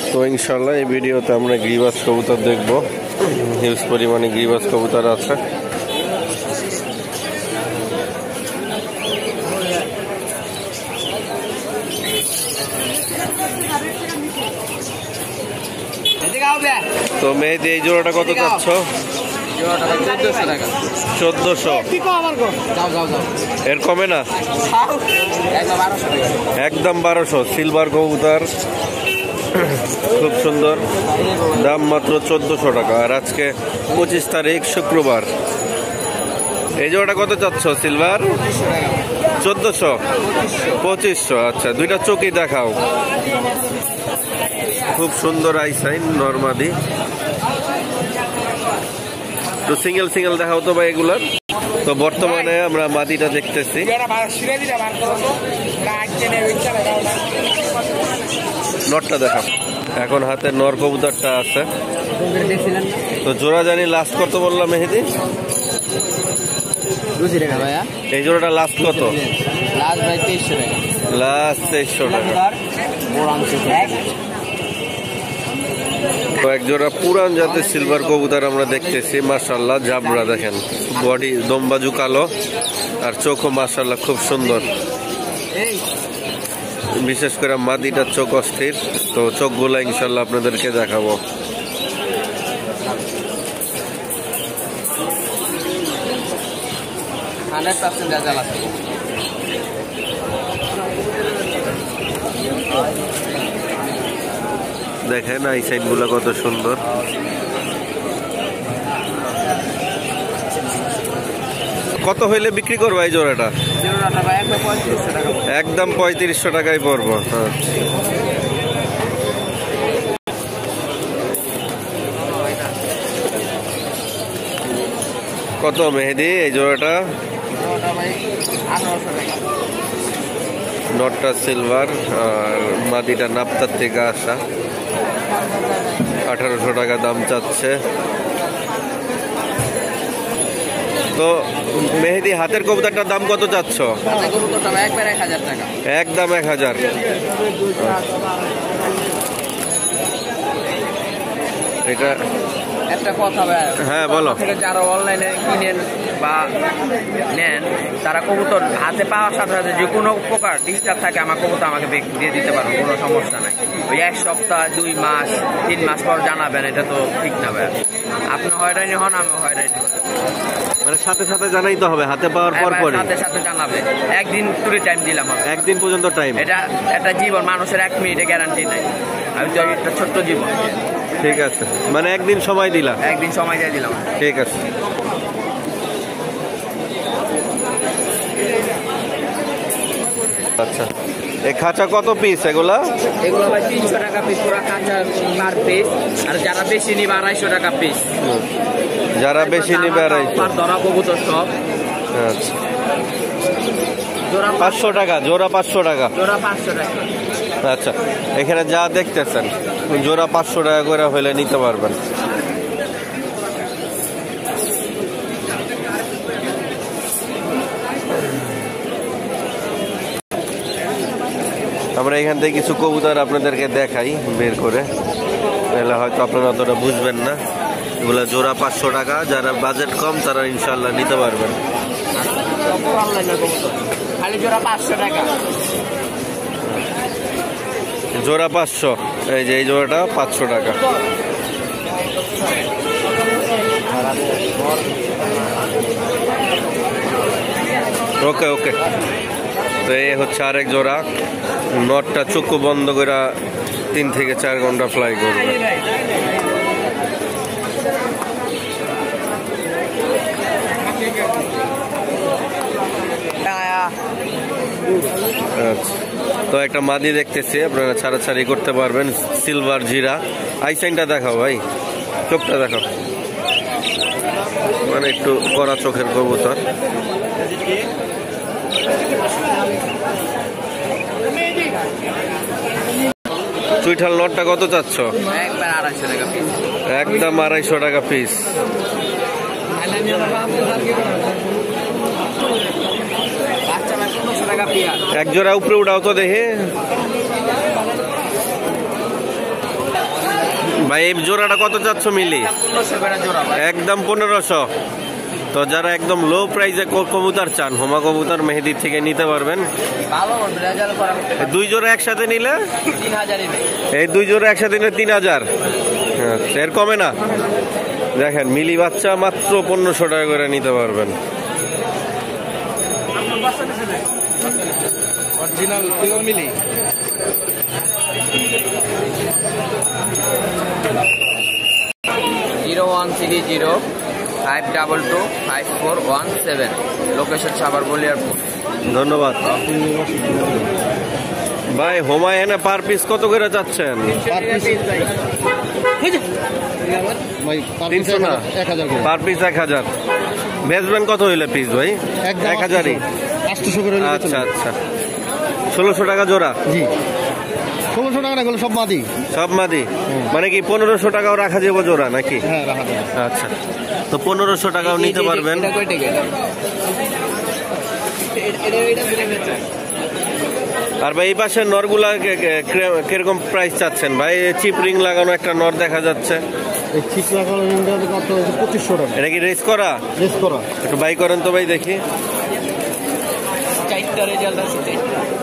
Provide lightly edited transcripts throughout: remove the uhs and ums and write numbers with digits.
তো ইনশাল্লাহ এই ভিডিওতে আমরা গিরিবাজ কবুতর দেখবো। হিউজ পরিমাণে গিরিবাজ কবুতর আছে। তো মেহেদি এই জোড়াটা কত চাচ্ছ? 1400। এর কমে না? একদম 1200। সিলভার কবুতর খুব সুন্দর, দাম মাত্র 1400 টাকা। আর আজকে 25 তারিখ শুক্রবার। এই জোড়াটা কত চাচ্ছ সিলভার? 1400, 2500। আচ্ছা, দুইটা চোখই দেখাও। খুব সুন্দর আইসাইন নরমাদি। তো সিঙ্গেল সিঙ্গেল দেখাও তো ভাই এগুলার। তো বর্তমানে আমরা মাদিটা দেখতেছি। নটটা দেখাও। এখন হাতে নর কবুতরটা আছে। তো জোড়া জানি লাস্ট কত বললাম মেহেদি? এই জোড়াটা লাস্ট কত? লাস্ট 2300 টাকা। তো এক জোড়া পুরান জাতের সিলভার কবুতর আমরা দেখতেছি। মাশাআল্লাহ, জাবরা দেখেন, বডি দমবাজু কালো আর চোখও মাশাআল্লাহ খুব সুন্দর। বিশেষ করে মাদিটার চোখ অস্থির। তো চোখগুলো ইনশাল্লাহ আপনাদেরকে দেখাবো। দেখেন এই সাইড গুলো কত সুন্দর। কত হইলে বিক্রি করবো এই জোড়াটা? একদম 3500 টাকায় পড়বো। কত মেহেদি এই জোড়াটা? নটটা সিলভার আর মাদিটা নাপতার থেকে আসা। 1800 টাকা দাম চাচ্ছে। তো মেহেদি হাতের কবুতরটার দাম কত চাচ্ছ? একদম 1000। এটা একটা কথা ভাই, হ্যাঁ বলো। যারা অনলাইনে কিনেন বা নেন, তারা কবুতর হাতে পাওয়ার সাথে সাথে যে কোনো প্রকার ডিস্টার্ব থাকে আমার কবুতর আমাকে দিয়ে দিতে পারবো, কোনো সমস্যা নাই। ওই 1 সপ্তাহ 2 মাস 3 মাস পর জানাবেন, এটা তো ঠিক না ভাই। আপনি হয়রানি হন, আমি হয়রানি হন। মানে সাথে সাথে জানাইতে হবে, হাতে পাওয়ার পর পরে সাথে সাথে জানাবে। একদিন পুরো টাইম দিলাম, একদিন পর্যন্ত টাইম। এটা একটা জীবন, মানুষের 1 মিনিটে গ্যারান্টি নাই। আমি তো একটা ছোট্ট জীবন। ঠিক আছে, মানে একদিন সময় দিলাম। একদিন সময় দিয়ে দিলাম। ঠিক আছে। আচ্ছা, এই খাঁচা কত পিস এগুলা? এগুলো ভাই 300 টাকা পিস পুরো খাঁচা পার পিস। আর যারা বেশি নিবে 250 টাকা পিস। যারা বেশি নিবে 250। ধরা কবুতর সব। আচ্ছা, জোড়া 500 টাকা। জোড়া 500 টাকা। জোড়া 500 টাকা। আচ্ছা, এখানে যা দেখতেছেন জোড়া 500 টাকা করে হলে নিতে পারবেন। আমরা এখান থেকে কিছু কবুতর আপনাদেরকে দেখাই বের করে, তাহলে হয়তো আপনারা অতটা বুঝবেন না। এগুলো জোড়া 500 টাকা। যারা বাজেট কম তারা ইনশাল্লাহ নিতে পারবেন। খালি জোড়া 500 টাকা। জোড়া 500। এই যে এই জোড়াটা 500 টাকা। ওকে ওকে। তো এই হচ্ছে আরেক জোড়া। নটটা চক্ষু বন্ধ করে 3 থেকে 4 ঘন্টা ফ্লাই করবে। আচ্ছা, তো একটা মাদি দেখতেছি, আপনারা ছাড়াছাড়ি করতে পারবেন। সিলভার জিরা। আইসাইনটা দেখাও ভাই, চোখটা দেখাও। মানে একটু কড়া চোখের কবুতর। চুইঠাল নটটা কত চাচ্ছ? একদম 250 টাকা পিস। এক জোড়া উপরে উঠাও তো দেখে। ভাই এই জোড়াটা কত চাচ্ছ মিলি? 1500 করে জোড়া ভাই। একদম 1500। তো যারা একদম লো প্রাইসে কবুতর চান, হোমা কবুতর মেহেদির থেকে নিতে পারবেন। ভালো রেজাল্ট করা দুই জোড়া একসাথে নিলে 3000 এ। এই দুই জোড়া একসাথে নিলে 3000। এর কমে না। দেখেন মিলি বাচ্চা মাত্র 1500 টাকা করে নিতে পারবেন। অরিজিনাল পিওর মিলি। Zero 13052254117 location Savar Baliarpur. ধন্যবাদ ভাই। হোমা এনে পার পিস কত করে চাচ্ছেন? 300 না, 1000 করে পার পিস 1000। বেচবেন কত হইলে পিস ভাই? 1000ই। 800 করে নিয়ে আচ্ছা আচ্ছা। 1600 টাকা জোড়া। জি 1600 টাকা না, এগুলো সব মাদি। সব মাদি মানে কি 1500 টাকাও রাখা যাবে জোড়া নাকি? হ্যাঁ রাখা যাবে। আচ্ছা, তো 1500 টাকাও নিতে পারবেন। এটা কয় টাকা এটা? আর ভাই এই পাশের নরগুলা কিরকম প্রাইস চাচ্ছেন ভাই? চিপ রিং লাগানো একটা নর দেখা যাচ্ছে। এই ঠিক লাগানো রিংটা কত হচ্ছে? 2500 টাকা। এটা কি রেস করা? রেস করা। একটু বাই করেন তো ভাই দেখি। 4টা রেজাল্ট আছে।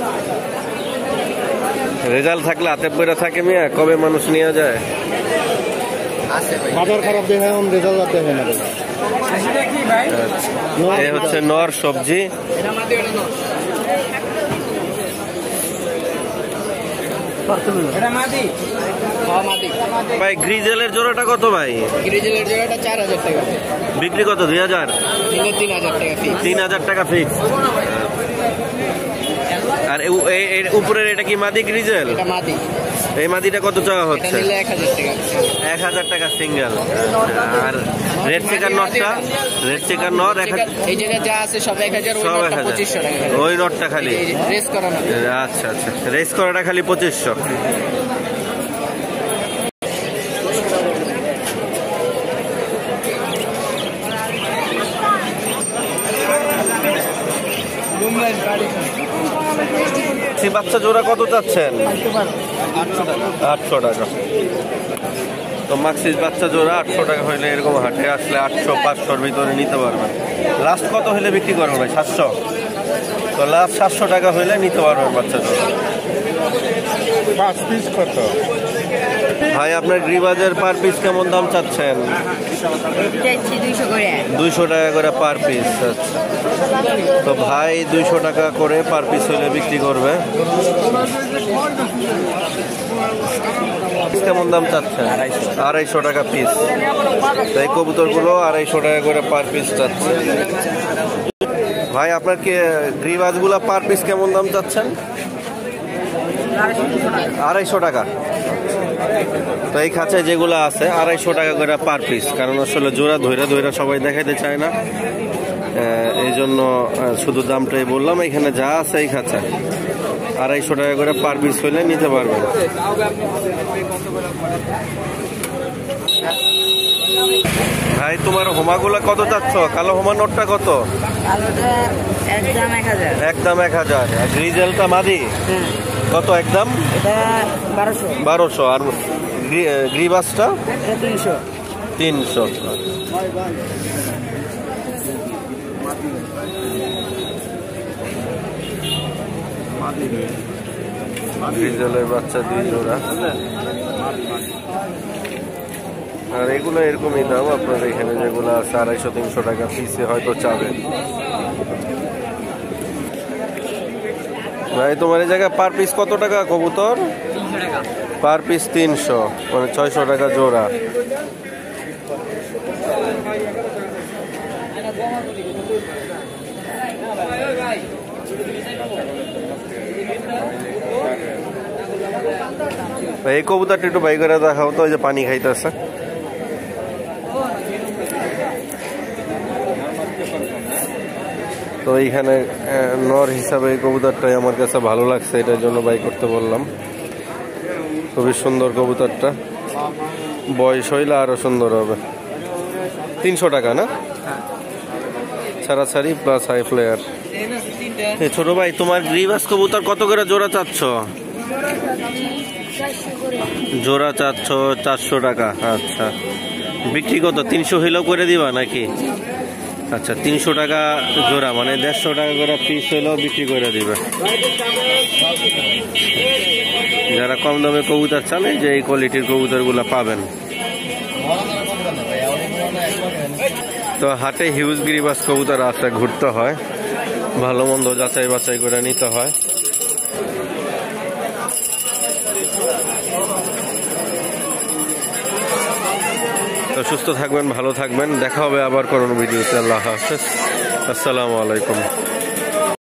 রেজাল্ট থাকলে হাতে পয়রা থাকে মিয়া, কবে মানুষ নিয়ে যায়? আছে ভাই। বাজার খারাপ দেখে এখন রেজাল্ট দেখে না। এটা কি ভাই? এই হচ্ছে নর সবজি। এটা মাটি এটা নর। এটা মাটি। হ্যাঁ মাটি। ভাই গ্রিজেলের জোড়াটা কত ভাই? গ্রিজেলের জোড়াটা 4000 টাকা। বিক্রি কত? 2000। 3000 টাকা ফিক্স। 3000 টাকা ফিক্স। আর এর উপরের এটা কি মাদি গ্রিজেল? এটা মাটি। এই মাদিটা কত চাওয়া এটা হচ্ছে? নিলে 1000 টাকা। 1000 টাকা সিঙ্গেল। আর রেড চেকার নটটা? রেড চেকার নট এই জায়গায় যা আছে সব 1000। ওই সব নটটা 1000। 2500 টাকা। ওই নটটা খালি রেস করানো। আচ্ছা আচ্ছা, রেস করাটা খালি 2500। বাচ্চা জোড়া কত চাচ্ছেন? 800 টাকা। তো মাক্সিস বাচ্চা জোড়া 800 টাকা হইলে এরকম হাটে আসলে 800-500-র ভিতরে নিতে পারবেন। লাস্ট কত হইলে বিক্রি করবেন ভাই? 700। তো লাস্ট 700 টাকা হইলে নিতে পারবেন বাচ্চা জোড়া। 5 পিস কত ভাই আপনার গ্রিবাজের পার পিস কেমন দাম চাচ্ছেন? 200 টাকা করে পার পিস। আচ্ছা, তো ভাই 200 টাকা করে পার পিস হইলে বিক্রি করবে। কেমন দাম চাচ্ছেন? 250 টাকা পিস। তো এই কবুতরগুলো 250 টাকা করে পার পিস চাচ্ছে। ভাই আপনার কি গ্রিবাজগুলা পার পিস কেমন দাম চাচ্ছেন? 250 টাকা। তো এই খাঁচায় যেগুলো আছে 250 টাকা করে পার পিস, কারণ আসলে জোড়া ধৈরা ধৈরা সবাই দেখাইতে চায় না, এই জন্য শুধু দামটাই বললাম। এখানে যা আছে এই খাঁচায় 250 টাকা করে পার পিস হইলে নিতে পারবেন। ভাই তোমার হোমাগুলা কত চাচ্ছ? কালো হোমা নোটটা কত? একদম 1000। আর গ্রিজেলটা মাদি কত একদম? 1200। আর গ্রিবাসটা 300। গ্রিজেলের বাচ্চা 2 জোড়া। আর এগুলো এরকমই দাম। আপনার এখানে যেগুলো আছে 250-300 টাকা পিসে হয়তো চাবেন। ভাই তোমার এই জায়গায় পার পিস কত টাকা কবুতর? 300 টাকা পার পিস 300, মানে 600 টাকা জোড়া। এই কবুতরটা একটু বাই করে দেখাও তো, ওই যে পানি খাইতেছে। তো এইখানে নর হিসাবে এই কবুতরটাই আমার কাছে ভালো লাগছে, এটার জন্য বাই করতে বললাম। খুবই সুন্দর কবুতরটা, বয়স হইলে আরো সুন্দর হবে। 300 টাকা না? ছাড়াছাড়ি প্লাস হাই ফ্লেয়ার। ছোট ভাই তোমার গ্রিবাস কবুতর কত করে জোড়া চাচ্ছ? জোড়া চাচ্ছ 400 টাকা। আচ্ছা, বিক্রি কত? 300 হইলেও করে দিবা নাকি? আচ্ছা, 300 টাকা জোড়া, মানে 150 টাকা করে পিস হইলেও বিক্রি করে দিবে। যারা কম দামে কবুতর চান, এই যে এই কোয়ালিটির কবুতরগুলো পাবেন। তো হাটে হিউজ গিরিবাস কবুতর আছে, ঘুরতে হয়, ভালো মন্দ যাচাই বাছাই করে নিতে হয়। তো সুস্থ থাকবেন, ভালো থাকবেন, দেখা হবে আবার কোনো ভিডিওতে। আল্লাহ হাফেজ, আসসালামু আলাইকুম।